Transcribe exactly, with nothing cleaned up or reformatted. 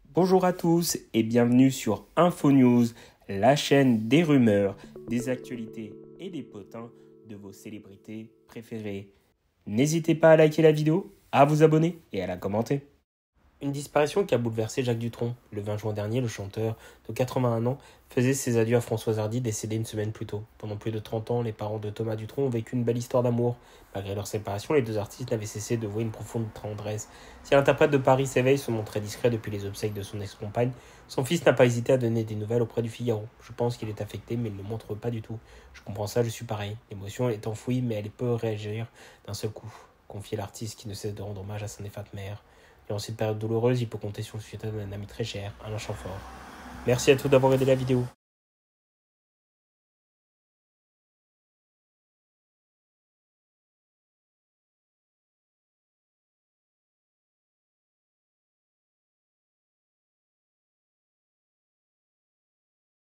Bonjour à tous et bienvenue sur InfoNews, la chaîne des rumeurs, des actualités et des potins de vos célébrités préférées. N'hésitez pas à liker la vidéo, à vous abonner et à la commenter. Une disparition qui a bouleversé Jacques Dutronc. Le vingt juin dernier, le chanteur de quatre-vingt-un ans faisait ses adieux à Françoise Hardy, décédée une semaine plus tôt. Pendant plus de trente ans, les parents de Thomas Dutronc ont vécu une belle histoire d'amour. Malgré leur séparation, les deux artistes n'avaient cessé de vouer une profonde tendresse. Si l'interprète de Paris s'éveille se montrait discret depuis les obsèques de son ex-compagne, son fils n'a pas hésité à donner des nouvelles auprès du Figaro. Je pense qu'il est affecté, mais il ne le montre pas du tout. Je comprends ça, je suis pareil. L'émotion est enfouie, mais elle peut réagir d'un seul coup. Confier l'artiste qui ne cesse de rendre hommage à sa défunte mère. Durant cette période douloureuse, il peut compter sur le soutien d'un ami très cher, Alain Chamfort. Merci à tous d'avoir aidé la vidéo.